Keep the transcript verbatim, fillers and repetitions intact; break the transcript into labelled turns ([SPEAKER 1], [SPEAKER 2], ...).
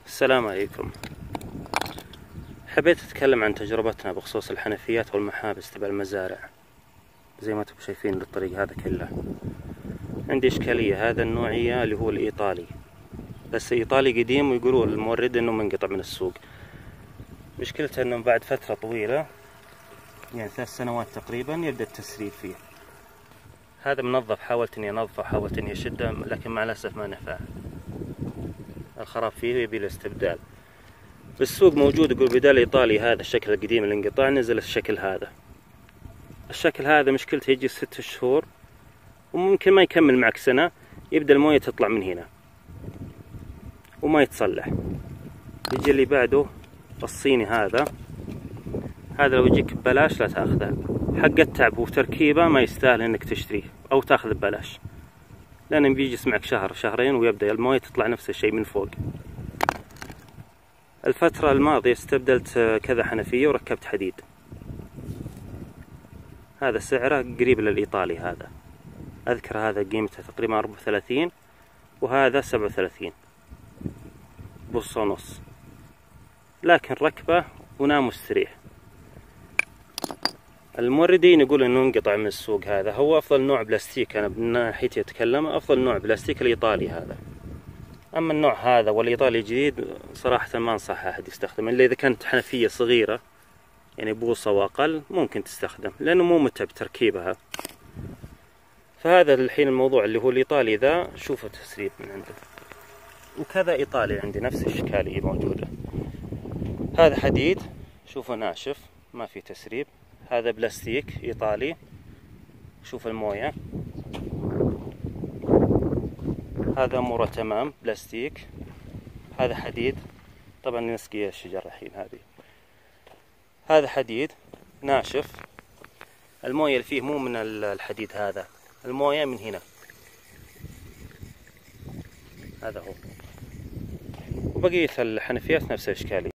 [SPEAKER 1] السلام عليكم. حبيت أتكلم عن تجربتنا بخصوص الحنفيات والمحابس تبع المزارع. زي ما انتم شايفين بالطريق هذا كله عندي إشكالية. هذا النوعية اللي هو الإيطالي، بس إيطالي قديم، ويقولوا المورد إنه منقطع من السوق. مشكلته إنه بعد فترة طويلة، يعني ثلاث سنوات تقريبا، يبدأ التسريب فيه. هذا منظف، حاولت إني أنظفه، حاولت إني أشده، لكن مع الأسف ما نفع. الخراب فيه يبي له استبدال. بالسوق موجود، يقول بدال إيطالي هذا الشكل القديم الانقطاع نزل الشكل هذا. الشكل هذا مشكلته يجي ست شهور وممكن ما يكمل معك سنة، يبدأ الموية تطلع من هنا وما يتصلح. يجي اللي بعده الصيني هذا هذا لو يجيك ببلاش لا تاخذه، حق التعب وتركيبه ما يستاهل انك تشتريه او تاخذه ببلاش، لانه بيجلس معك شهر شهرين ويبدأ الموية تطلع نفس الشيء من فوق. الفترة الماضية استبدلت كذا حنفية وركبت حديد. هذا سعره قريب للإيطالي. هذا أذكر هذا قيمته تقريبا أربعة وثلاثين، وهذا سبعة وثلاثين، بص ونص، لكن ركبه ونام مستريح. الموردين يقولوا انه انقطع من السوق. هذا هو افضل نوع بلاستيك، انا من ناحيتي اتكلم، افضل نوع بلاستيك الايطالي هذا. اما النوع هذا والايطالي الجديد صراحة ما انصح احد يستخدمه، الا اذا كانت حنفية صغيرة يعني بوصة واقل ممكن تستخدم، لانه مو متعب تركيبها. فهذا الحين الموضوع اللي هو الايطالي ذا، شوفوا تسريب من عنده. وكذا ايطالي عندي نفس الاشكالية موجودة. هذا حديد، شوفوا ناشف ما في تسريب. هذا بلاستيك ايطالي، شوف الموية. هذا اموره تمام بلاستيك. هذا حديد، طبعا نسقي الشجر الحين. هذه هذا حديد ناشف، الموية اللي فيه مو من الحديد، هذا الموية من هنا. هذا هو. وبقية الحنفيات نفس الاشكالية.